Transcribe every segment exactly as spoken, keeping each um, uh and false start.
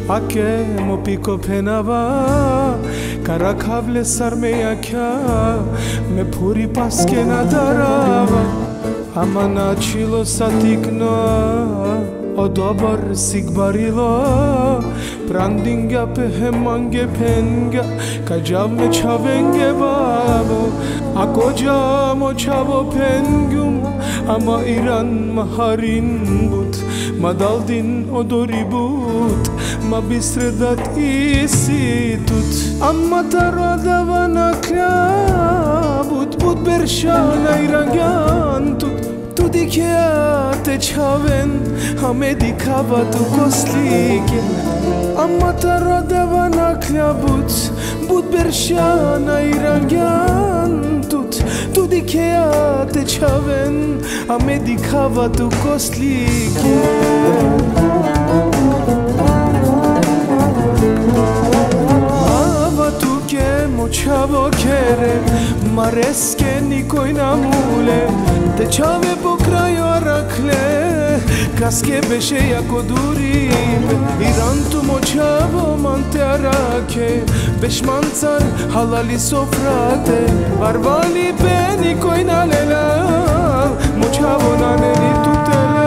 ake mo piko penava karakavle sarme akya me puri paske na darava amana chilo satikno odobar sigbarilo prandinga pehemange penga kajav me chavenge babo akoja mo chavo pengum ama iran maharin but madaldin odori but ma bisredat isitut amma taradavana but but bershana irangantut tu dikyate chaven hame dikava tu koslike amma taradavana but but bershana irangantut tu dikyate chaven hame dikava tu koslike Chavo kere mareske nikoj na mule te chave po kraju arakle kaske beshe jako durim irantu mo chavo mante arake beshmancar halali sofrate barvali pe nikoj na lela mo chavo na neni tutele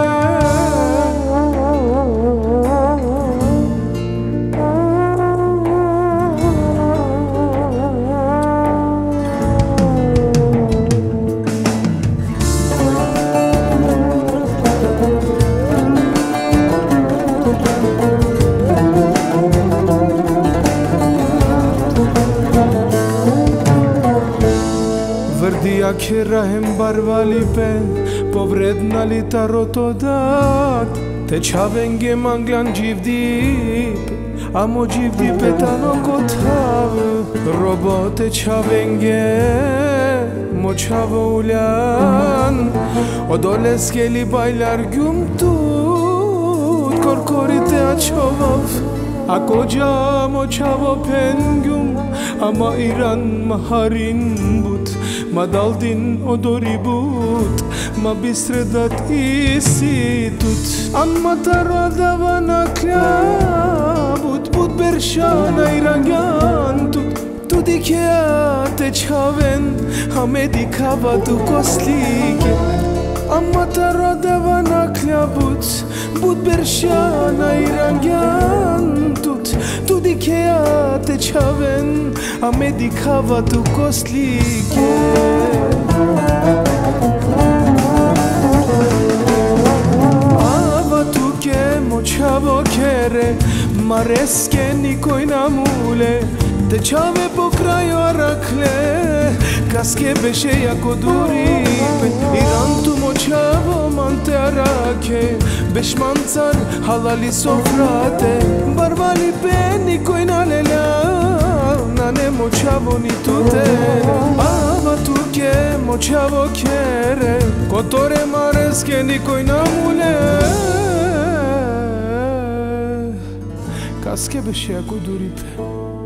Akira hem barvali pe povredna li taroto dat te chavenge manglan jivdip amo jivdip etano kotav robo te chavenge mo chavo ulan odoles geli baylar gumtut korkorite açovav akoja mo chavo pengum ama iran maharin but madaldin odori but ma bisredat isitut amma taradavana but but bershana irangantut tu dikyate chaven hame dikava tu koslike amma taradavana but but bershana irangantut tu dikyate chaven hame dikava tu koslike ava tu ke mo chavo kere mareske nikoj na mule te chave po kraju arakle kaske beshe jako durim irantu mo chavo mante arake beshmancar halali sofrate barvali pe nikoj na lela nane mo chavo ni tutele ava tu ke mo chavo kere kotore mareske nikoj na mule kaske beshe jako durim